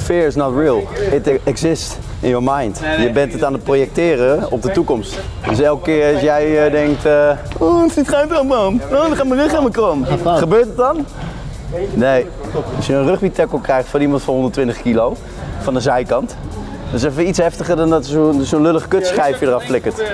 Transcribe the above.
Fear is not real. It exists in your mind. Je bent het aan het projecteren op de toekomst. Dus elke keer als jij denkt, oh, het zit geen man. Oh, dan gaat mijn rug aan mijn kram. Gebeurt het dan? Nee. Als je een rugby tackle krijgt van iemand van 120 kilo, van de zijkant, dat is even iets heftiger dan dat zo'n lullig kutschijfje eraf flikkert.